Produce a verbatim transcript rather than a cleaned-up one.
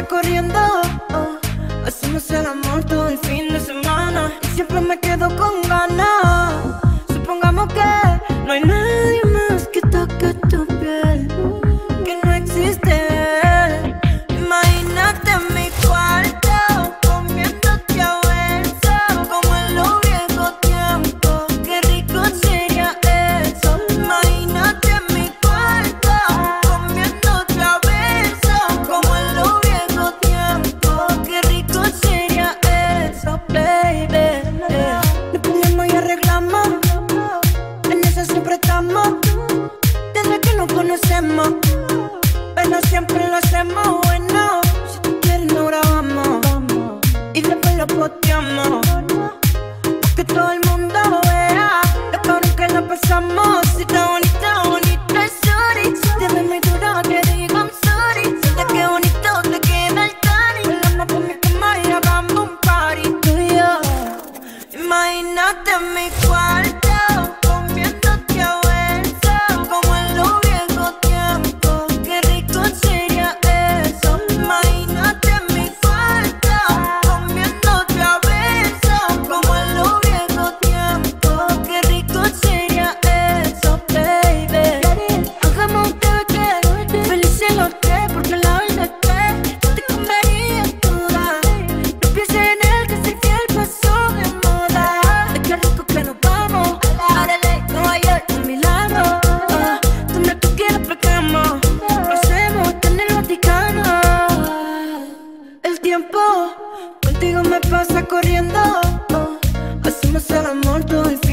corriendo, oh. Hacemos el amor todo el fin de semana y siempre me quedo con ganas. Supongamos que no hay nadie más que toque tu piel, que no existe. Imagínate en mi cuarto, comiéndote a besos, como en los viejos tiempos. Qué rico sería eso. Imagínate en mi cuarto, comiéndote a besos, como en los viejos tiempos. Qué rico sería eso, baby. Nos ponemos y arreglamos, en eso siempre estamos, desde que nos conocemos, pero siempre lo hacemos bueno. Si tú quieres nos grabamos y después lo posteamos, que todo el mundo vea lo cabrón que lo pasamos. Si está bonita, bonita, sorry. Si te ves muy dura, te digo I'm sorry. De qué bonito te queda el tanning. Bailamos por mi cama y hagamos un party tú y yo. Imagínate en mi cuarto, comiéndote a besos, como en los viejos tiempos. Qué rico sería eso. Imagínate en mi cuarto, comiéndote a besos, como en los viejos tiempos. Qué rico sería eso, baby. Hagamos un T V que felices los tres, porque la verdad es que te comería toda. No pienses en él, que sé que él pasó de moda. Es que rico que nos vamos, árale, Nueva York, a mi lado. Ah, donde tú quieras pegamos, lo hacemos hasta en el Vaticano. El tiempo contigo me pasa corriendo, oh. Hacemos el amor todo el